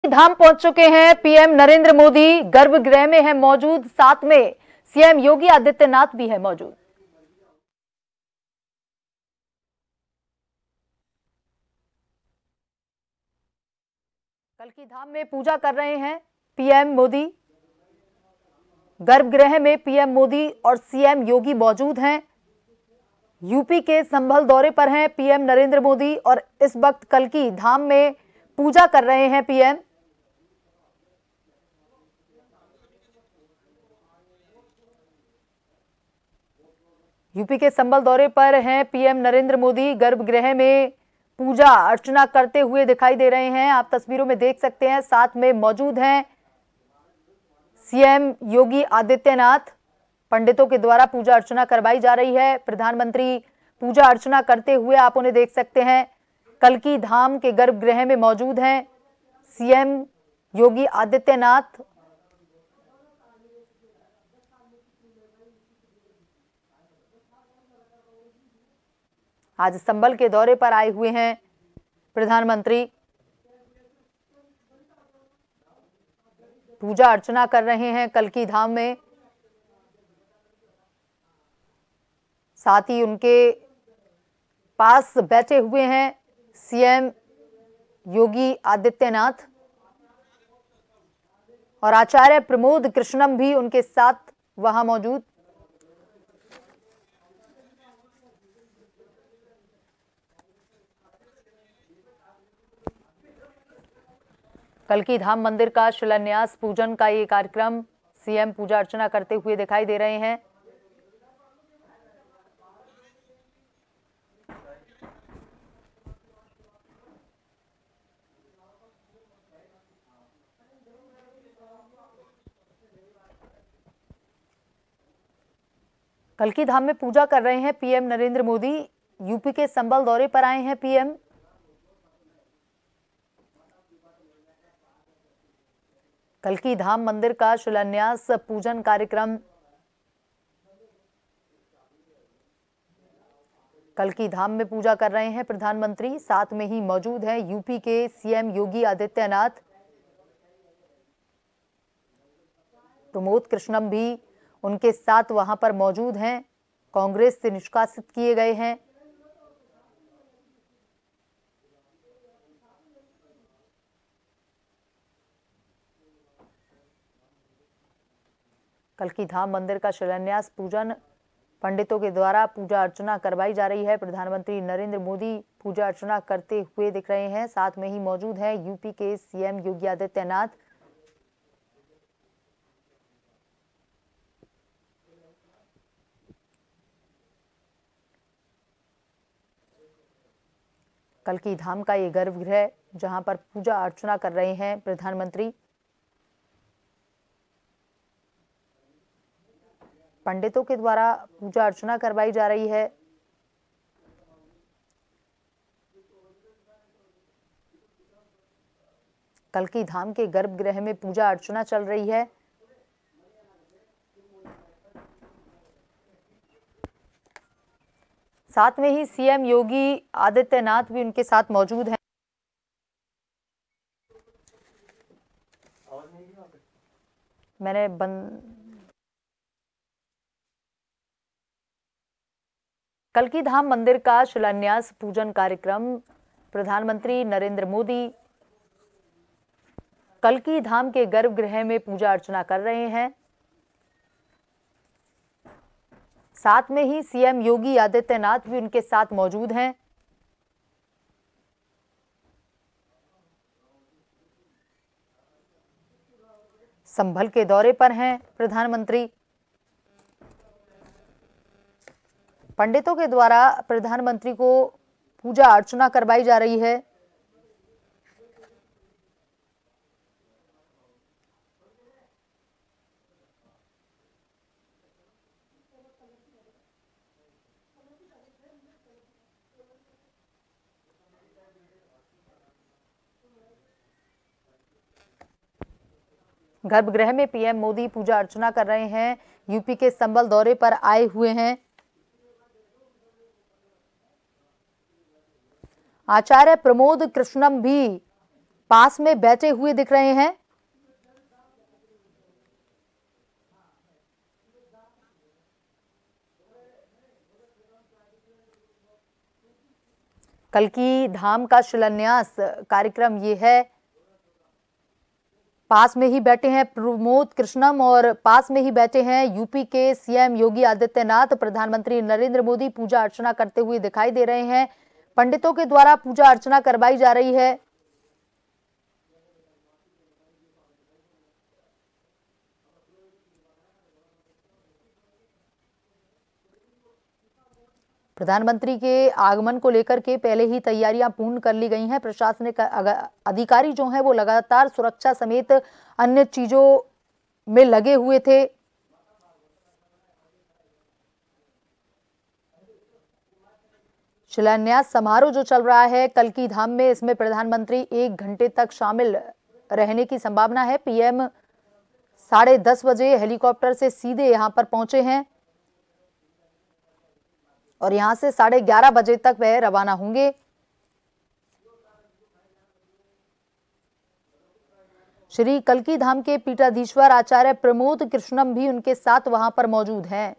धाम पहुंच चुके हैं पीएम नरेंद्र मोदी। गर्भगृह में है मौजूद, साथ में सीएम योगी आदित्यनाथ भी है मौजूद। कल्कि धाम में पूजा कर रहे हैं पीएम मोदी। गर्भगृह में पीएम मोदी और सीएम योगी मौजूद हैं। यूपी के संभल दौरे पर हैं पीएम नरेंद्र मोदी और इस वक्त कल्कि धाम में पूजा कर रहे हैं पीएम। यूपी के संभल दौरे पर हैं पीएम नरेंद्र मोदी। गर्भगृह में पूजा अर्चना करते हुए दिखाई दे रहे हैं। आप तस्वीरों में देख सकते हैं, साथ में मौजूद हैं सीएम योगी आदित्यनाथ। पंडितों के द्वारा पूजा अर्चना करवाई जा रही है। प्रधानमंत्री पूजा अर्चना करते हुए आप उन्हें देख सकते हैं। कल्कि धाम के गर्भगृह में मौजूद हैं सीएम योगी आदित्यनाथ। आज संभल के दौरे पर आए हुए हैं प्रधानमंत्री। पूजा अर्चना कर रहे हैं कल्कि धाम में। साथ ही उनके पास बैठे हुए हैं सीएम योगी आदित्यनाथ और आचार्य प्रमोद कृष्णम भी उनके साथ वहां मौजूद। कल्कि धाम मंदिर का शिलान्यास पूजन का ये कार्यक्रम, सीएम पूजा अर्चना करते हुए दिखाई दे रहे हैं। कल्कि धाम में पूजा कर रहे हैं पीएम नरेंद्र मोदी। यूपी के संभल दौरे पर आए हैं पीएम। कल्कि धाम मंदिर का शिलान्यास पूजन कार्यक्रम, कल्कि धाम में पूजा कर रहे हैं प्रधानमंत्री। साथ में ही मौजूद हैं यूपी के सीएम योगी आदित्यनाथ। प्रमोद कृष्णम भी उनके साथ वहां पर मौजूद हैं। कांग्रेस से निष्कासित किए गए हैं। कल्कि धाम मंदिर का शिलान्यास पूजन, पंडितों के द्वारा पूजा अर्चना करवाई जा रही है। प्रधानमंत्री नरेंद्र मोदी पूजा अर्चना करते हुए दिख रहे हैं। साथ में ही मौजूद हैं यूपी के सीएम योगी आदित्यनाथ। कल्कि धाम का ये गर्भगृह जहां पर पूजा अर्चना कर रहे हैं प्रधानमंत्री। पंडितों के द्वारा पूजा अर्चना करवाई जा रही है। कल्कि धाम के गर्भगृह में पूजा अर्चना चल रही है। साथ में ही सीएम योगी आदित्यनाथ भी उनके साथ मौजूद हैं। मैंने कल्कि धाम मंदिर का शिलान्यास पूजन कार्यक्रम, प्रधानमंत्री नरेंद्र मोदी कल्कि धाम के गर्भगृह में पूजा अर्चना कर रहे हैं। साथ में ही सीएम योगी आदित्यनाथ भी उनके साथ मौजूद हैं। संभल के दौरे पर हैं प्रधानमंत्री। पंडितों के द्वारा प्रधानमंत्री को पूजा अर्चना करवाई जा रही है। गर्भगृह में पीएम मोदी पूजा अर्चना कर रहे हैं। यूपी के संभल दौरे पर आए हुए हैं। आचार्य प्रमोद कृष्णम भी पास में बैठे हुए दिख रहे हैं। कल्की धाम का शिलान्यास कार्यक्रम ये है। पास में ही बैठे हैं प्रमोद कृष्णम और पास में ही बैठे हैं यूपी के सीएम योगी आदित्यनाथ। प्रधानमंत्री नरेंद्र मोदी पूजा अर्चना करते हुए दिखाई दे रहे हैं। पंडितों के द्वारा पूजा अर्चना करवाई जा रही है। प्रधानमंत्री के आगमन को लेकर के पहले ही तैयारियां पूर्ण कर ली गई हैं। प्रशासनिक अधिकारी जो हैं वो लगातार सुरक्षा समेत अन्य चीजों में लगे हुए थे। शिलान्यास समारोह जो चल रहा है कल्की धाम में, इसमें प्रधानमंत्री 1 घंटे तक शामिल रहने की संभावना है। पीएम 10:30 बजे हेलीकॉप्टर से सीधे यहां पर पहुंचे हैं और यहां से 11:30 बजे तक वह रवाना होंगे। श्री कल्की धाम के पीठाधीश्वर आचार्य प्रमोद कृष्णम भी उनके साथ वहां पर मौजूद हैं।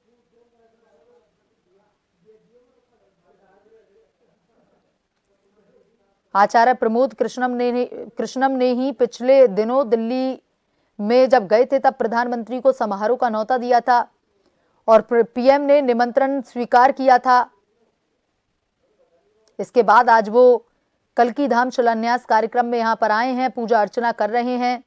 आचार्य प्रमोद कृष्णम ने ही पिछले दिनों दिल्ली में जब गए थे तब प्रधानमंत्री को समारोह का न्योता दिया था और पीएम ने निमंत्रण स्वीकार किया था। इसके बाद आज वो कल्की धाम शिलान्यास कार्यक्रम में यहां पर आए हैं, पूजा अर्चना कर रहे हैं।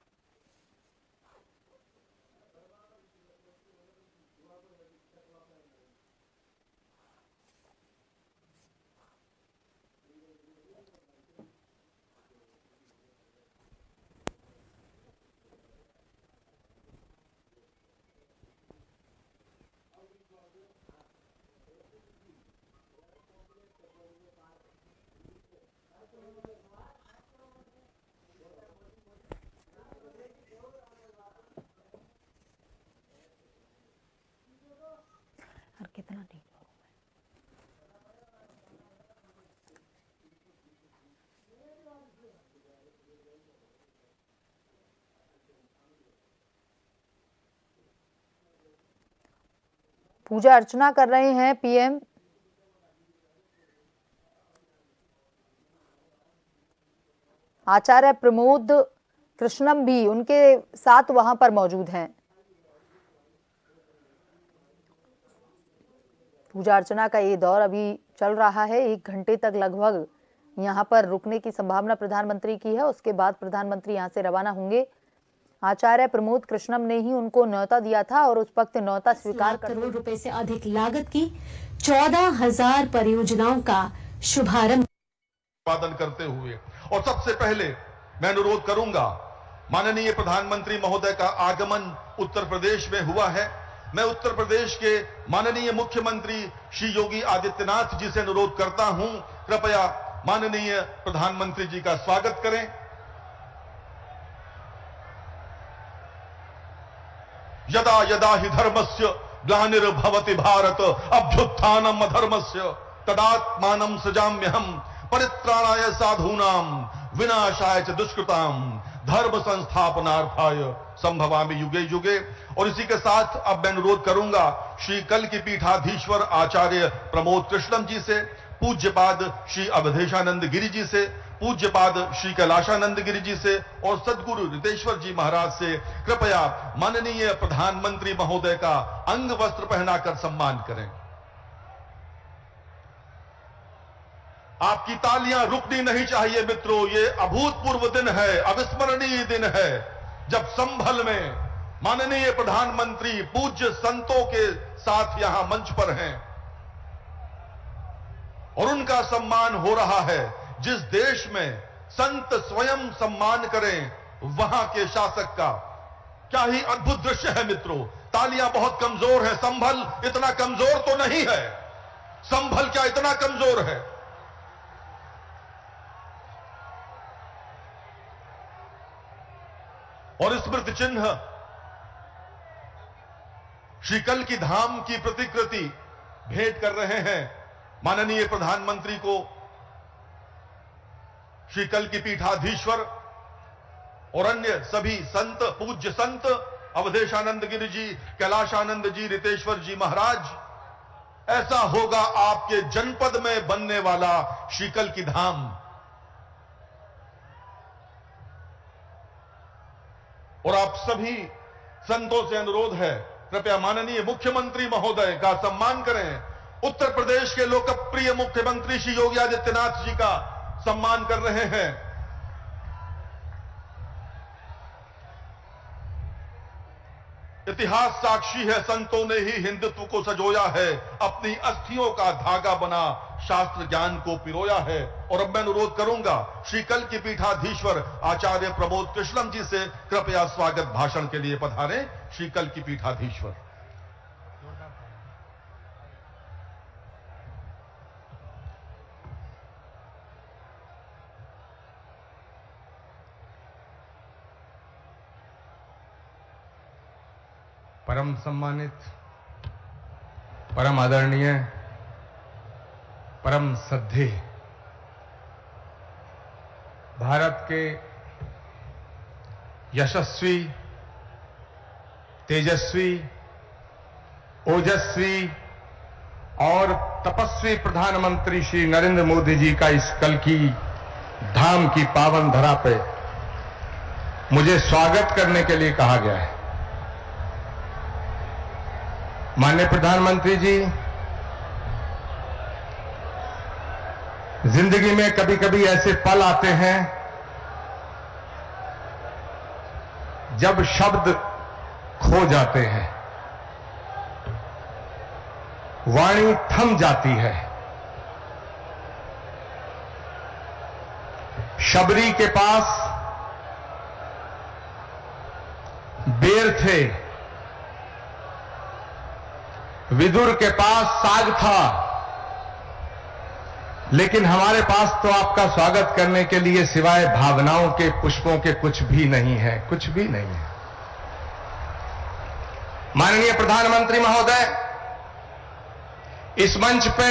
कितना ठीक पूजा अर्चना कर रहे हैं पीएम। आचार्य प्रमोद कृष्णम भी उनके साथ वहां पर मौजूद हैं। पूजा अर्चना का ये दौर अभी चल रहा है। 1 घंटे तक लगभग यहां पर रुकने की संभावना प्रधानमंत्री की है। उसके बाद प्रधानमंत्री यहां से रवाना होंगे। आचार्य प्रमोद कृष्णम ने ही उनको न्योता दिया था और उस वक्त न्योता स्वीकार कर करोड़ रुपए से अधिक लागत की 14,000 परियोजनाओं का शुभारंभ उत्पादन करते हुए। और सबसे पहले मैं अनुरोध करूंगा, माननीय प्रधानमंत्री महोदय का आगमन उत्तर प्रदेश में हुआ है। मैं उत्तर प्रदेश के माननीय मुख्यमंत्री श्री योगी आदित्यनाथ जी से अनुरोध करता हूं, कृपया माननीय प्रधानमंत्री जी का स्वागत करें। यदा यदा हि धर्मस्य ग्लानिर्भवति भारत अभ्युत्थानम् अधर्मस्य तदात्मानं सृजाम्यहम् परित्राणाय साधूनां विनाशाय च दुष्कृतां धर्म संस्थापनार्थाय संभवामि युगे युगे। और इसी के साथ अब मैं अनुरोध करूंगा श्री कल्की पीठाधीश्वर आचार्य प्रमोद कृष्णम जी से, पूज्यपाद श्री अवधेशानंद गिरी जी से, पूज्यपाद श्री कैलाशानंद गिरी जी से और सदगुरु रितेश्वर जी महाराज से कृपया माननीय प्रधानमंत्री महोदय का अंग वस्त्र पहनाकर सम्मान करें। आपकी तालियां रुकनी नहीं चाहिए मित्रों। ये अभूतपूर्व दिन है, अविस्मरणीय दिन है जब संभल में माननीय प्रधानमंत्री पूज्य संतों के साथ यहां मंच पर हैं और उनका सम्मान हो रहा है। जिस देश में संत स्वयं सम्मान करें वहां के शासक का, क्या ही अद्भुत दृश्य है मित्रों। तालियां बहुत कमजोर है, संभल इतना कमजोर तो नहीं है। संभल क्या इतना कमजोर है? और स्मृति चिन्ह श्री कल्की धाम की प्रतिकृति भेंट कर रहे हैं माननीय प्रधानमंत्री को श्री कल की पीठाधीश्वर और अन्य सभी संत, पूज्य संत, अवधेशानंद गिरि जी, कैलाशानंद जी, रितेश्वर जी महाराज, ऐसा होगा आपके जनपद में बनने वाला श्री कल की धाम। और आप सभी संतों से अनुरोध है, कृपया माननीय मुख्यमंत्री महोदय का सम्मान करें। उत्तर प्रदेश के लोकप्रिय मुख्यमंत्री श्री योगी आदित्यनाथ जी का सम्मान कर रहे हैं। इतिहास साक्षी है, संतों ने ही हिंदुत्व को संजोया है, अपनी अस्थियों का धागा बना शास्त्र ज्ञान को पिरोया है। और अब मैं अनुरोध करूंगा श्री कल की पीठाधीश्वर आचार्य प्रमोद कृष्णम जी से, कृपया स्वागत भाषण के लिए पधारें श्री कल की पीठाधीश्वर। परम सम्मानित, परम आदरणीय, परम श्रद्धेय भारत के यशस्वी, तेजस्वी, ओजस्वी और तपस्वी प्रधानमंत्री श्री नरेंद्र मोदी जी का इस कल की धाम की पावन धरा पे मुझे स्वागत करने के लिए कहा गया है। माननीय प्रधानमंत्री जी, जिंदगी में कभी कभी ऐसे पल आते हैं जब शब्द खो जाते हैं, वाणी थम जाती है। शबरी के पास बेर थे, विदुर के पास साग था, लेकिन हमारे पास तो आपका स्वागत करने के लिए सिवाय भावनाओं के, पुष्पों के कुछ भी नहीं है, कुछ भी नहीं है। माननीय प्रधानमंत्री महोदय, इस मंच पे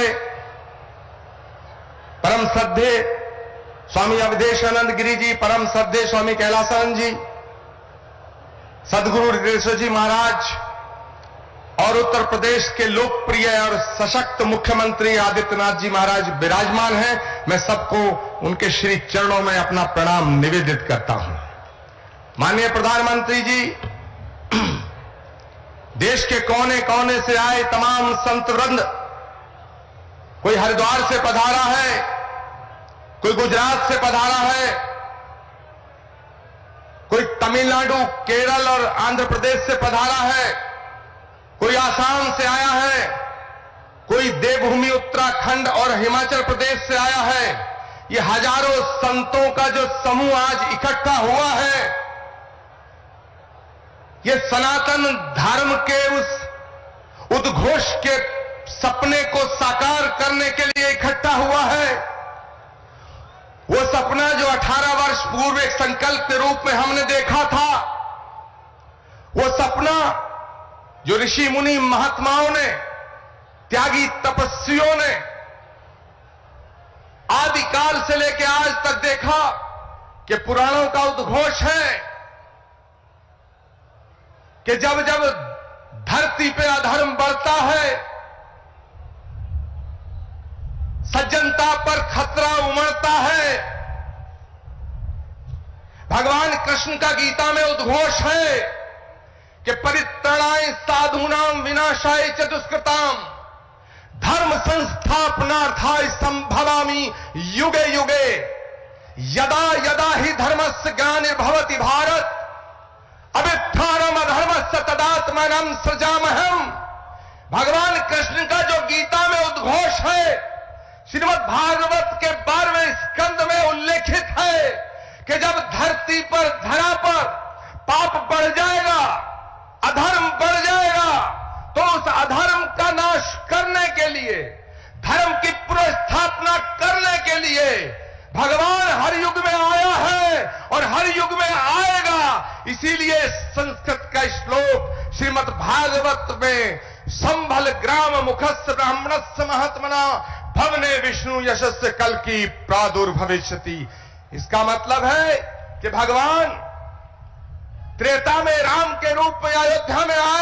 परम श्रद्धेय स्वामी अवधेशानंद गिरि जी, परम श्रद्धेय स्वामी कैलाशानंद जी, सदगुरु रितेश्वर जी महाराज और उत्तर प्रदेश के लोकप्रिय और सशक्त मुख्यमंत्री आदित्यनाथ जी महाराज विराजमान हैं। मैं सबको उनके श्री चरणों में अपना प्रणाम निवेदित करता हूं। माननीय प्रधानमंत्री जी, देश के कोने कोने से आए तमाम संत वृंद, कोई हरिद्वार से पधारा है, कोई गुजरात से पधारा है, कोई तमिलनाडु, केरल और आंध्र प्रदेश से पधारा है, कोई आसाम से आया है, कोई देवभूमि उत्तराखंड और हिमाचल प्रदेश से आया है। ये हजारों संतों का जो समूह आज इकट्ठा हुआ है, ये सनातन धर्म के उस उद्घोष के सपने को साकार करने के लिए इकट्ठा हुआ है। वो सपना जो 18 वर्ष पूर्व एक संकल्प के रूप में हमने देखा था, वो सपना जो ऋषि मुनि महात्माओं ने, त्यागी तपस्वियों ने आदिकाल से लेकर आज तक देखा कि पुराणों का उद्घोष है कि जब जब धरती पे अधर्म बढ़ता है, सज्जनता पर खतरा उमड़ता है। भगवान कृष्ण का गीता में उद्घोष है कि परित्राणाय साधूनाम विनाशाय च दुष्कृताम धर्म संस्थापनार्थाय संभवामि युगे युगे यदा यदा ही धर्मस्य ग्लानिर्भवति भारत अभ्युत्थानम् अधर्मस्य तदात्मानं सृजाम्यहम्। भगवान कृष्ण का जो गीता में उद्घोष है, श्रीमद् भागवत के 12वें स्कंद में उल्लेखित है कि जब धरती पर, धरा पर पाप बढ़ जाएगा, अधर्म बढ़ जाएगा, तो उस अधर्म का नाश करने के लिए, धर्म की पुनर्स्थापना करने के लिए भगवान हर युग में आया है और हर युग में आएगा। इसीलिए संस्कृत का श्लोक श्रीमद् भागवत में संभल ग्राम मुखस्य ब्राह्मणस्य महात्मना भवने विष्णु यशस्य कल की प्रादुर्भविष्यति, इसका मतलब है कि भगवान त्रेता में राम के रूप में अयोध्या में